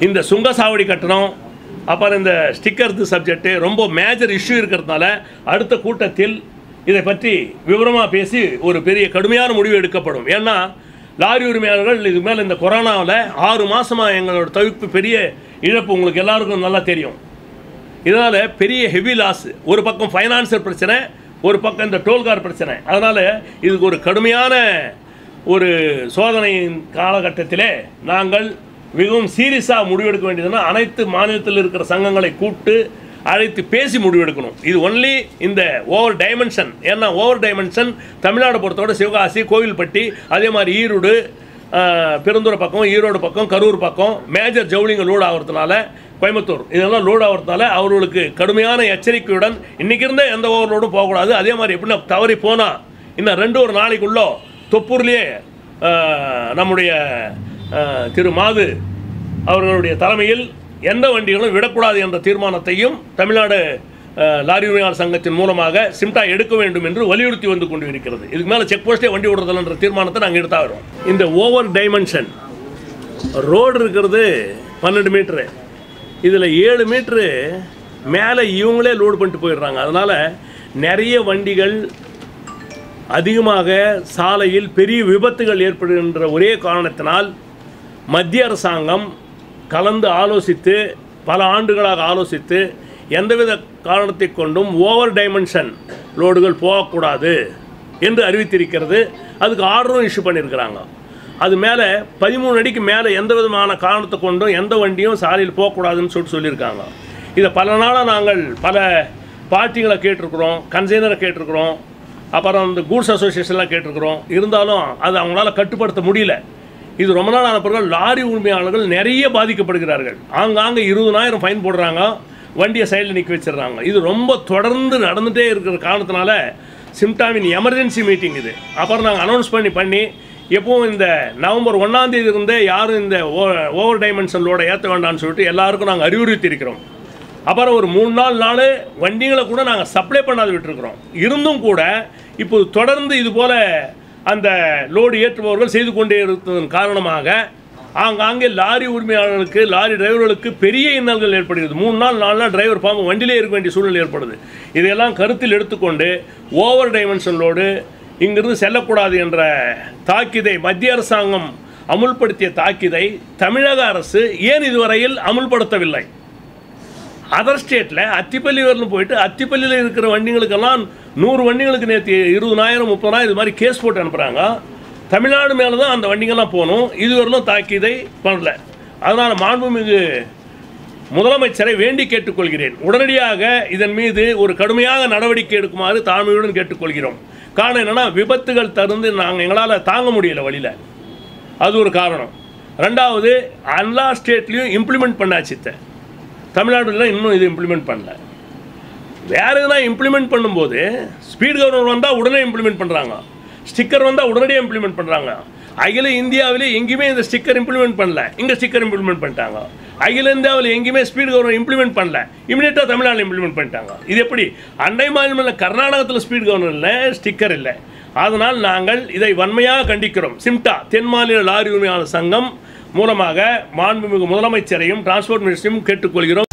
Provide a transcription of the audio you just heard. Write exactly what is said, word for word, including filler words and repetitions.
இந்த சுங்கசாவடி கட்டணம் அப்புறம் இந்த ஸ்டிக்கர் சப்ஜெக்ட் ரொம்ப மேஜர் இஷ்யூ இருக்கிறதுனால அடுத்த கூட்டத்தில் இதை பற்றி விவரமாக பேசி ஒரு பெரிய கடுமையான முடிவு எடுக்கப்படும். ஏன்னா லாரி உரிமையாளர்கள் இதுக்கு மேலே இந்த கொரோனாவில் ஆறு மாதமாக எங்களோட தவிர்ப்பு பெரிய இழப்பு உங்களுக்கு எல்லாருக்கும் நல்லா தெரியும். இதனால் பெரிய ஹெவி லாஸ். ஒரு பக்கம் ஃபைனான்சியல் பிரச்சனை, ஒரு பக்கம் இந்த டோல்கார் பிரச்சனை. அதனால் இதுக்கு ஒரு கடுமையான ஒரு சோதனையின் காலகட்டத்திலே நாங்கள் மிகவும் சீரியஸாக முடிவெடுக்க வேண்டியதுன்னா அனைத்து மாநிலத்தில் இருக்கிற சங்கங்களை கூப்பிட்டு அழைத்து பேசி முடிவெடுக்கணும். இது ஒன்லி இந்த ஓவர் டைமென்ஷன். ஏன்னா ஓவர் டைமென்ஷன் தமிழ்நாடு பொறுத்தவரை சிவகாசி, கோவில்பட்டி, அதே மாதிரி ஈரோடு, பெருந்துறை பக்கம், ஈரோடு பக்கம், கரூர் பக்கம் மேஜர் ஜவுளிங்க லோடு ஆகிறதுனால, கோயம்புத்தூர் இதெல்லாம் லோடு ஆகிறதுனால அவர்களுக்கு கடுமையான எச்சரிக்கையுடன் இன்றைக்கி இருந்த எந்த ஓவர் லோடும் போகக்கூடாது. அதே மாதிரி எப்படின்னா தவறி போனால் இன்னும் ரெண்டு ஒரு நாளைக்குள்ளே தொப்பூர்லேயே நம்முடைய திரு மாது அவர்களுடைய தலைமையில் எந்த வண்டிகளும் விடக்கூடாது என்ற தீர்மானத்தையும் தமிழ்நாடு லாரி உரிமையாளர் சங்கத்தின் மூலமாக சிம்டா எடுக்க வேண்டும் என்று வலியுறுத்தி வந்து கொண்டு இருக்கிறது. இதுக்கு மேலே செக் போஸ்ட்டே வண்டி விடுறதில்லைன்ற தீர்மானத்தை நாங்கள் எடுத்தா வரோம். இந்த ஓவர் டைமென்ஷன் ரோடு இருக்கிறது பன்னெண்டு மீட்ரு, இதில் ஏழு மீட்ரு மேலே இவங்களே லோடு பண்ணிட்டு போயிடுறாங்க. அதனால் நிறைய வண்டிகள் அதிகமாக சாலையில் பெரிய விபத்துகள் ஏற்படுகின்ற ஒரே காரணத்தினால் மத்திய அரசாங்கம் கலந்து ஆலோசித்து பல ஆண்டுகளாக ஆலோசித்து எந்தவித காரணத்தை கொண்டும் ஓவர் டைமென்ஷன் லோடுகள் போகக்கூடாது என்று அறிவித்திருக்கிறது. அதுக்கு ஆர்டரும் இஷ்யூ பண்ணியிருக்கிறாங்க. அது மேலே பதிமூணு அடிக்கு மேலே எந்த விதமான காரணத்தை கொண்டும் எந்த வண்டியும் சாலையில் போகக்கூடாதுன்னு சொல்லிட்டு சொல்லியிருக்காங்க. இதை பல நாளாக நாங்கள் பல பார்ட்டிகளை கேட்டிருக்கிறோம், கன்சைனரை கேட்டிருக்கிறோம், அப்புறம் இந்த கூட்ஸ் அசோசியேஷன்லாம் கேட்டிருக்கிறோம். இருந்தாலும் அது அவங்களால கட்டுப்படுத்த முடியல. இது ரொம்ப நாள் ஆன பிறகு லாரி உரிமையாளர்கள் நிறைய பாதிக்கப்படுகிறார்கள். ஆங்காங்கே இருபதாயிரம் ஃபைன் போடுறாங்க, வண்டியை சைடில் நிற்க வச்சிடுறாங்க. இது ரொம்ப தொடர்ந்து நடந்துகிட்டே இருக்கிற காரணத்தினால சிம்டாவின் எமர்ஜென்சி மீட்டிங் இது. அப்புறம் நாங்கள் அனௌன்ஸ் பண்ணி பண்ணி எப்பவும் இந்த நவம்பர் ஒன்றாம் தேதி இருந்தே யாரும் இந்த ஓ ஓவர் டைமென்ஷன் லோடை ஏற்ற வேண்டாம்னு சொல்லிட்டு எல்லாருக்கும் நாங்கள் அறிவுறுத்தி இருக்கிறோம். அப்புறம் ஒரு மூணு நாலு நாள் வண்டிகளை கூட நாங்கள் சப்ளை பண்ணாது விட்டுருக்குறோம். இருந்தும் கூட இப்போது தொடர்ந்து இது போல் அந்த லோடு ஏற்றுபவர்கள் செய்து கொண்டே இருப்பதன் காரணமாக ஆங்காங்கே லாரி உரிமையாளர்களுக்கு, லாரி டிரைவர்களுக்கு பெரிய இன்னல்கள் ஏற்படுகிறது. மூணு நாள் நாலு நாள் டிரைவர் பாம்பு வண்டியிலே இருக்க வேண்டிய சூழ்நிலை ஏற்படுது. இதையெல்லாம் கருத்தில் எடுத்துக்கொண்டு ஓவர் டைமென்ஷன் லோடு இங்கிருந்து செல்லக்கூடாது என்ற தாக்கீதை மத்திய அரசாங்கம் அமுல்படுத்திய தாக்கீதை தமிழக அரசு ஏன் இதுவரையில் அமுல்படுத்தவில்லை? அதர் ஸ்டேட்டில் அத்திப்பள்ளி வரலும் போயிட்டு அத்திப்பள்ளியில் இருக்கிற வண்டிகளுக்கெல்லாம் நூறு வண்டிகளுக்கு நேற்று இருபதாயிரம் முப்பதாயிரம் இது மாதிரி கேஸ் போட்டு அனுப்புகிறாங்க. தமிழ்நாடு மேலே தான் அந்த வண்டிங்கள்லாம் போகணும். இதுவரையிலும் தாக்கீதை பண்ணல. அதனால் மாண்புமிகு முதலமைச்சரை வேண்டி கேட்டுக்கொள்கிறேன், உடனடியாக இதன் மீது ஒரு கடுமையாக நடவடிக்கை எடுக்குமாறு தாழ்மையுடன் கேட்டுக்கொள்கிறோம். காரணம் என்னென்னா விபத்துகள் தருந்து நாங்கள் எங்களால் தாங்க முடியலை வழியில், அது ஒரு காரணம். ரெண்டாவது எல்லா ஸ்டேட்லேயும் இம்ப்ளிமெண்ட் பண்ணாச்சு, தமிழ்நாட்டில் இன்னும் இது இம்ப்ளிமெண்ட் பண்ணல. வேறு எதுனா இம்ப்ளிமெண்ட் பண்ணும்போது ஸ்பீட் கவர்னர் வந்தால் உடனே இம்ப்ளிமெண்ட் பண்ணுறாங்க, ஸ்டிக்கர் வந்தால் உடனடியாக இம்ப்ளிமெண்ட் பண்ணுறாங்க. அகில இந்தியாவிலே எங்கேயுமே இந்த ஸ்டிக்கர் இம்ப்ளிமெண்ட் பண்ணல, இங்கே ஸ்டிக்கர் இம்ப்ளிமெண்ட் பண்ணிட்டாங்க. அகில இந்தியாவில் எங்கேயுமே ஸ்பீட் கவர்னர் இம்ப்ளிமெண்ட் பண்ணல, இமீடியட்டாக தமிழ்நாட்டில் இம்ப்ளிமெண்ட் பண்ணிட்டாங்க. இது எப்படி? அண்டை மாநிலத்தில் கர்நாடகத்தில் ஸ்பீட் கவர்னர் இல்லை, ஸ்டிக்கர் இல்லை. அதனால் நாங்கள் இதை வன்மையாக கண்டிக்கிறோம். சிம்டா தென் மாநில லாரி உரிமையாளர் சங்கம் மூலமாக மாண்புமிகு முதலமைச்சரையும் டிரான்ஸ்போர்ட் மினிஸ்டரையும் கேட்டுக்கொள்கிறோம்.